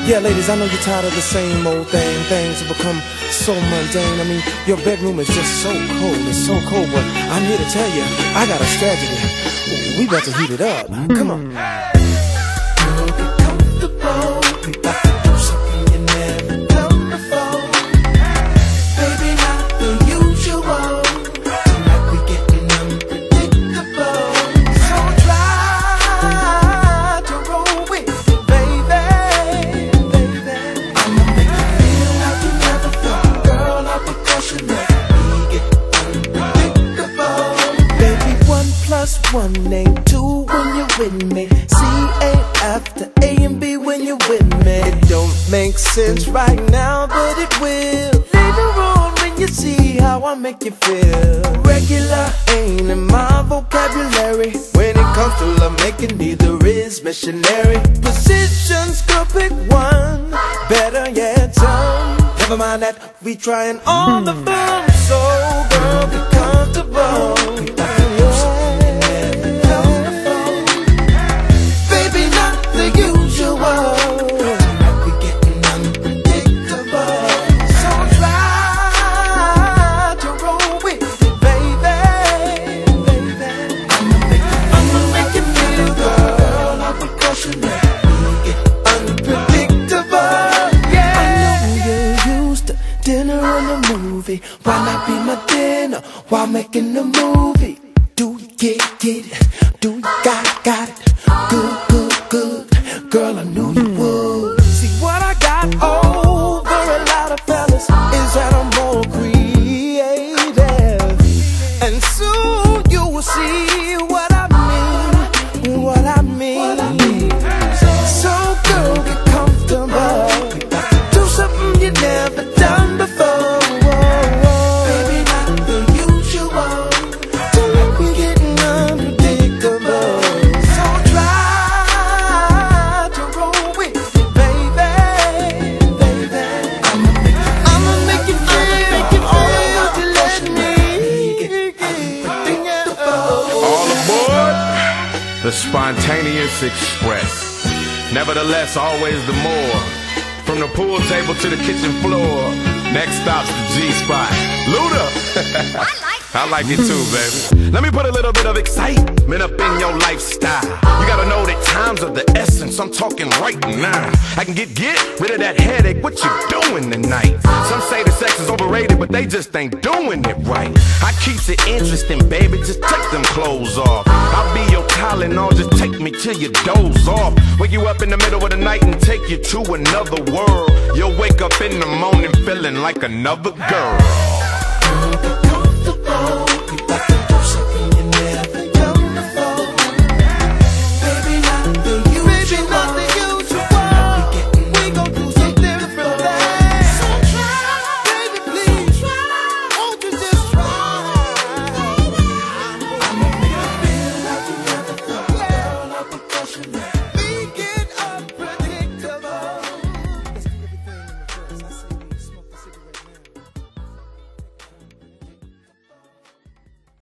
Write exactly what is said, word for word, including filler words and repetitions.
Yeah, ladies, I know you're tired of the same old thing. Things have become so mundane. I mean, your bedroom is just so cold. It's so cold, but I'm here to tell you, I got a strategy. We got to heat it up. Come on. Girl, get comfortable. We about to do something you never done before. Baby, not the usual. Tonight we getting unpredictable. So try to roll with me, baby, baby. I'ma make you feel like you never felt. Girl, I'll be caution that we get unpredictable. Baby, one plus one ain't two when you're with me. C ain't after A and B when you're with me. It don't make sense right now, but it will later on when you see how I make you feel. Regular ain't in my vocabulary. When it comes to love making, neither is missionary. Positions, girl, pick one. Better yet, some. Never mind that, we trying all the fun. So, girl, be comfortable. Dinner and a movie. Why not be my dinner while making a movie? Do you get, get it? Do you got, got it? Good, good, good. Girl, I knew you would. See what I got over a lot of fellas is that I'm more creative. And soon you will see what I mean, what I mean. So girl, get comfortable. Do something you never done before. Baby, not the usual. Don't let me getting unpredictable. So try to roll with me, baby, baby. I'ma make you I'ma make you feel, make you feel to let me get unpredictable. All aboard the Spontaneous Express. Nevertheless, always the more. From the pool table to the kitchen floor. Next stop's the G-Spot. Luda! I like I like it too, baby. Let me put a little bit of excitement up in your lifestyle. You gotta know that time's of the essence. I'm talking right now. I can get get rid of that headache. What you doing tonight? Some say the sex is overrated, but they just ain't doing it right. I keeps it interesting, baby. Just take them clothes off. I'll be your Tylenol. Just take me till you doze off. Wake you up in the middle of the night and take you to another world. You'll wake up in the morning feeling like another girl.